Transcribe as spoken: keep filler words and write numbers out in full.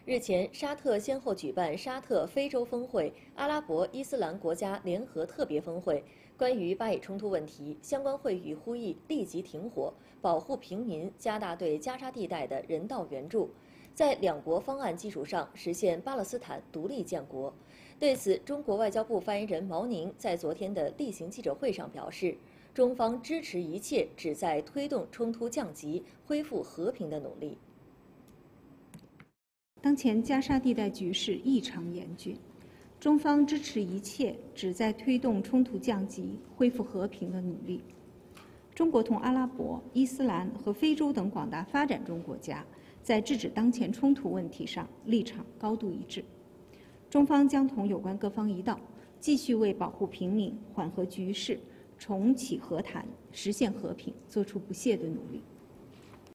日前，沙特先后举办沙特非洲峰会、阿拉伯伊斯兰国家联合特别峰会。关于巴以冲突问题，相关会议呼吁立即停火，保护平民，加大对加沙地带的人道援助，在两国方案基础上实现巴勒斯坦独立建国。对此，中国外交部发言人毛宁在昨天的例行记者会上表示，中方支持一切旨在推动冲突降级、恢复和平的努力。 当前加沙地带局势异常严峻，中方支持一切旨在推动冲突降级、恢复和平的努力。中国同阿拉伯、伊斯兰和非洲等广大发展中国家在制止当前冲突问题上立场高度一致。中方将同有关各方一道，继续为保护平民、缓和局势、重启和谈、实现和平做出不懈的努力。